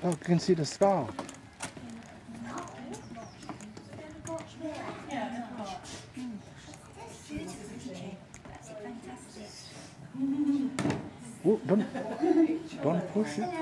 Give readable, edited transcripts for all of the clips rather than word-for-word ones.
Oh, you can see the scar. Oh, don't push it.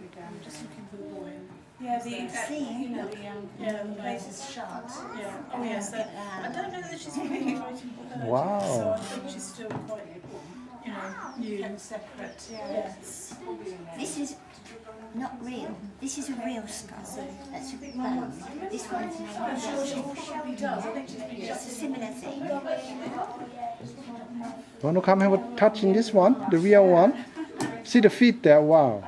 Yeah, the place is shut. Yeah. Oh yes. I don't know that she's concentrating for her. Wow. So I think she's still quite, new and separate. Yes. This is not real. This is a real skull. That's a bone. This one's made I'm of sure she probably does. I think she's been It's a similar thing. Want to come have a touch in this one, the real one? See the feet there? Wow.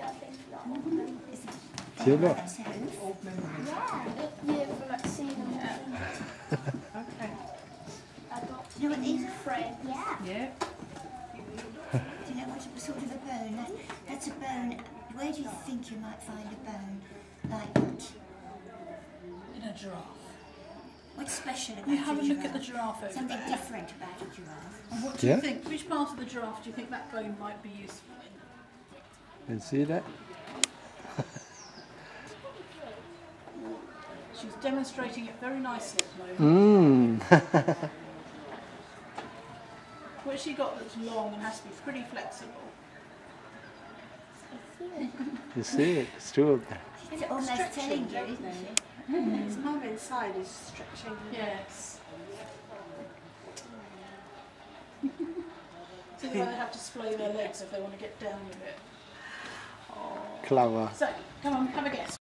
See, look. Do you know what these are? Yeah. Yeah. Do you know what sort of a bone? That's a bone. Where do you think you might find a bone like that? In a giraffe. What's special about You have a a look at the giraffe? giraffe over Something there. different about a giraffe. And what do you Yeah? think? Which part of the giraffe do you think that bone might be useful in? And see that? She's demonstrating it very nicely at the moment. What she got that's long and has to be pretty flexible. You see it? It's two of them. It's almost telling you, isn't it? Its mum inside is stretching. Yes. So they have to splay their legs if they want to get down with it. Clever. So, come on, have a guess.